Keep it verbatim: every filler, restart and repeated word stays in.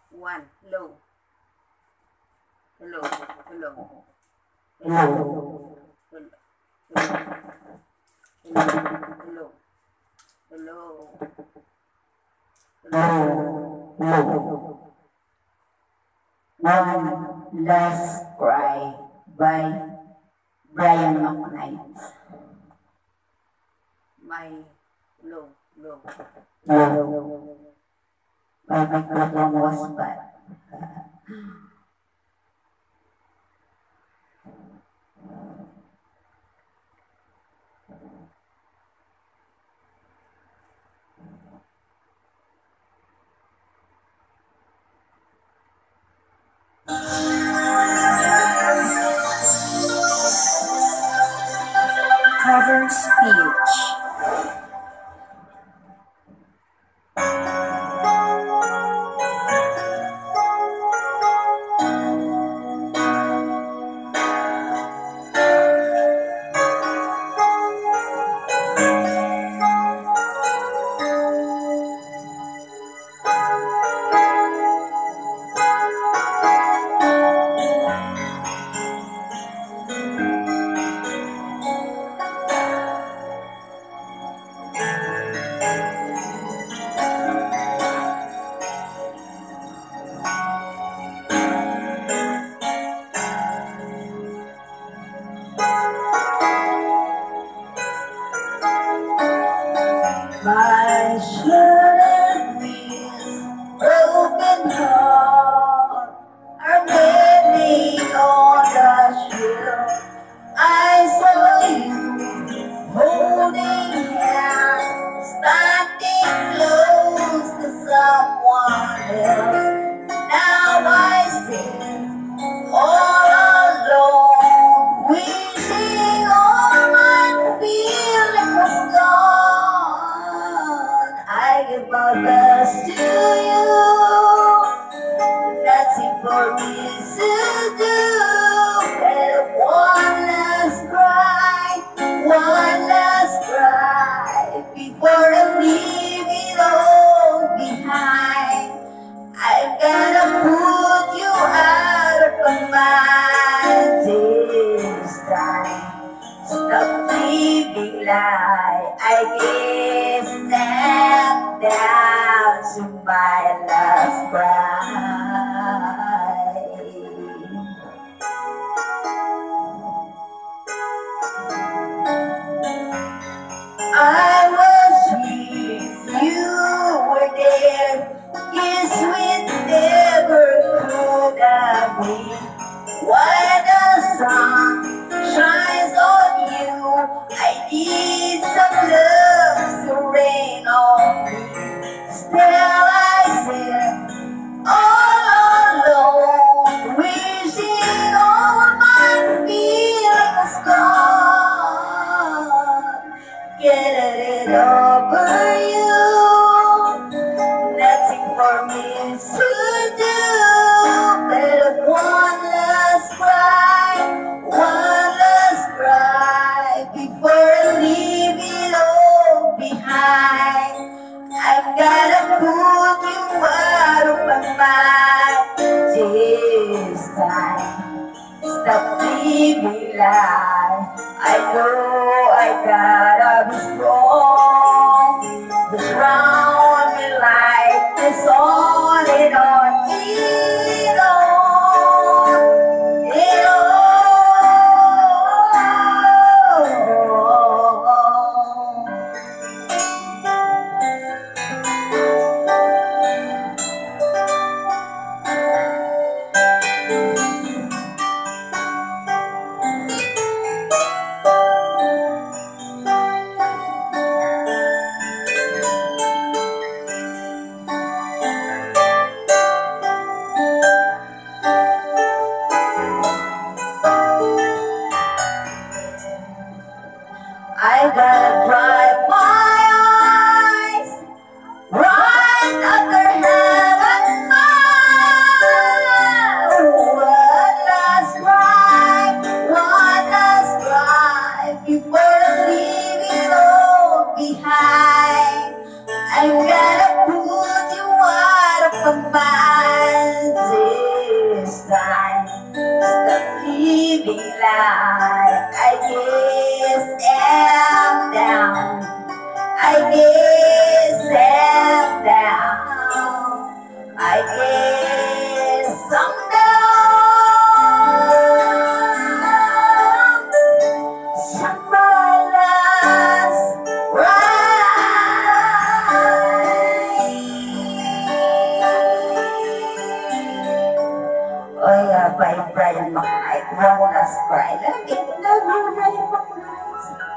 One, low. Hello, hello, hello, hello, hello, hello, hello, hello. One Last Cry by Brian McKnight. My low, low, low. My microphone was bad. Cover speech. My shirt is broken heart are many on the shield. I saw you holding hands, standing close to someone else. Now I stand all alone, wishing all my feeling was gone. I give my best to you, nothing for me to do. But one last cry, one last cry before I leave it all behind. I'm gonna put you out of my mind this time. Stop living lie. I guess step down to my last cry. I was here, you were there. Yes, we never could have been. Why the sun shines on you, I need some love to rain on me. Still I sit all alone, wishing all my feelings gone. Get it over you, nothing for me to do. But one last cry, one last cry before I leave it all behind. I've gotta put you out of my mind this time. Stop living lie. I know I gotta be strong. The drown me like this on and on, it on, it I gotta dry my eyes right under heaven now. One last cry, one last cry before I leave it all behind. I'm gonna put you out of my mind daylight. I guess I'm down. I guess I'm down. I guess I'm down. Summer last Ôi à, Brian Brian McKnight, Ramona's Brian. Lagi na Brian McKnight.